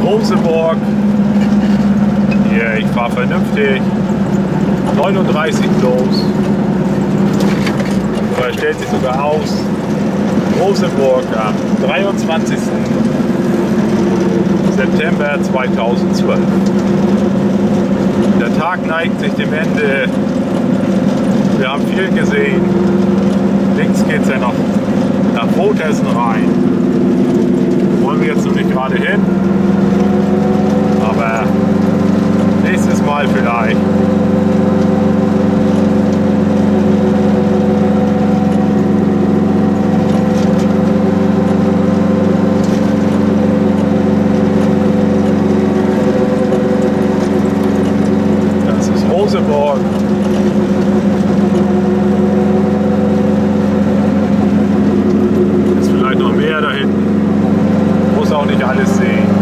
Rosenburg. Hier, ich fahre vernünftig. 39 los. So, er stellt sich sogar aus. Rosenburg am 23. September 2012. Der Tag neigt sich dem Ende. Wir haben viel gesehen. Links geht es ja noch nach Votersen rein. Wollen wir jetzt noch nicht gerade hin. Aber nächstes Mal vielleicht. Das ist Rosenburg. Ist vielleicht noch mehr da hinten. Muss auch nicht alles sehen.